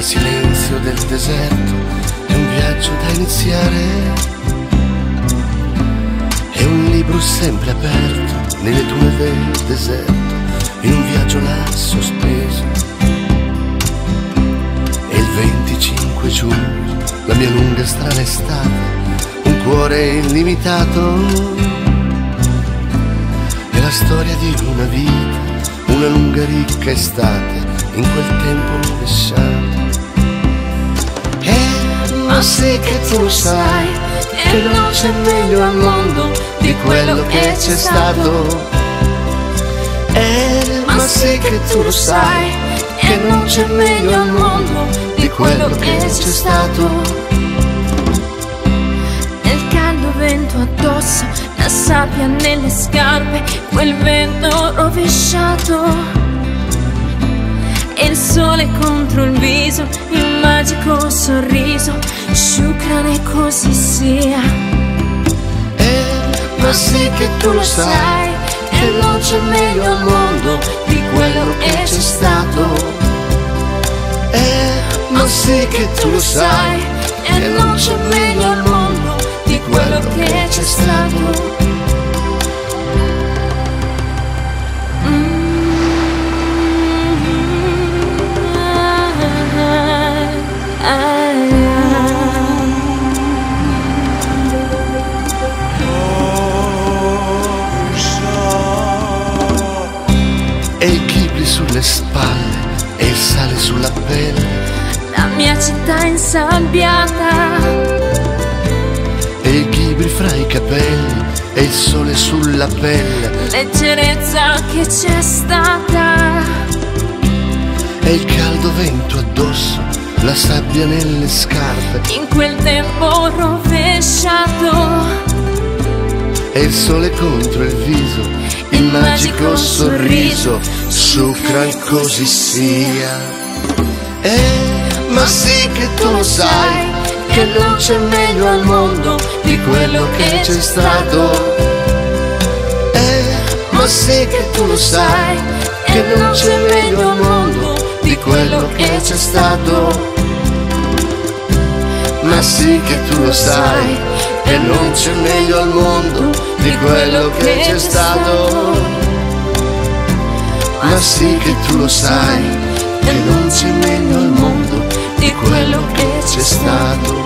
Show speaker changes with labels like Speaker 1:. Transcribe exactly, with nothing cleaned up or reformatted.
Speaker 1: silenzio del deserto è un viaggio da iniziare, è un libro sempre aperto nelle dune del deserto, in un viaggio là sospeso. E il venticinque giugno, la mia lunga strana estate, un cuore illimitato, è la storia di una vita, una lunga ricca estate in quel tempo rovesciato. Eh, ma sì che tu lo sai, che non c'è meglio al mondo di quello che c'è stato. Eh, ma sì che tu lo sai, che non c'è meglio al mondo di quello che c'è stato.
Speaker 2: Nel caldo vento addosso, la sabbia nelle scarpe, quel vento rovesciato, e il sole contro il viso, il magico sorriso, Shukran, così sia.
Speaker 1: Eh, ma sì che tu lo sai, che non c'è meglio al mondo di quello che c'è stato. Eh, ma sì che tu lo sai,
Speaker 2: e non c'è meglio al mondo di quello che c'è stato.
Speaker 1: E il ghibli sulle spalle e il sale sulla pelle,
Speaker 2: La mia città insabbiata,
Speaker 1: e il ghibli fra i capelli e il sole sulla pelle,
Speaker 2: leggerezza che c'è stata,
Speaker 1: e il caldo vento addosso, la sabbia nelle scarpe,
Speaker 2: in quel tempo rovesciato,
Speaker 1: e il sole contro il viso, il magico sorriso, Shukran, così sia. Eh, ma sì che tu lo sai, che non c'è meglio al mondo di quello che c'è stato. Eh, ma sì che tu lo sai, che non c'è meglio al mondo di quello che c'è stato. Ma sì che tu lo sai, che non c'è meglio al mondo di quello che c'è stato. Ma sì che tu lo sai, che non c'è meglio al mondo di quello che c'è stato.